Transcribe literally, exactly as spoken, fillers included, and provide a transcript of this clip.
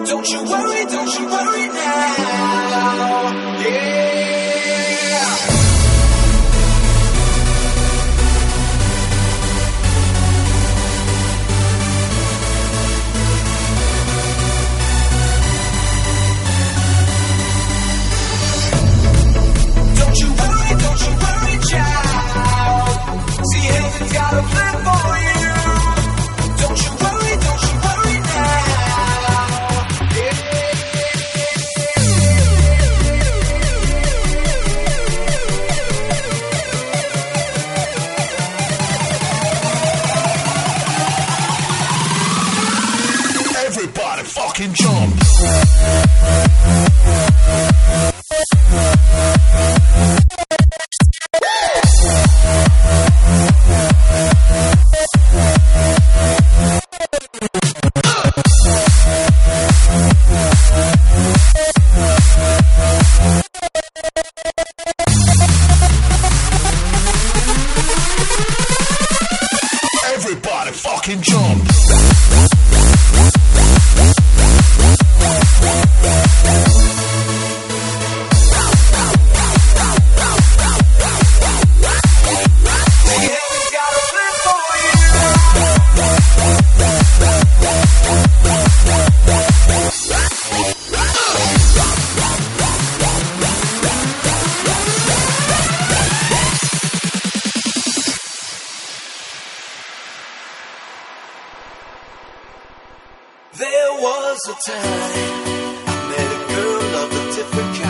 Don't you worry, don't you worry now. Yeah. Don't you worry, don't you worry, child. See, heaven's got a plan for you. Don't you worry, don't you worry now. Everybody fucking jump. Everybody fucking jump. There was a time I met a girl of a different kind.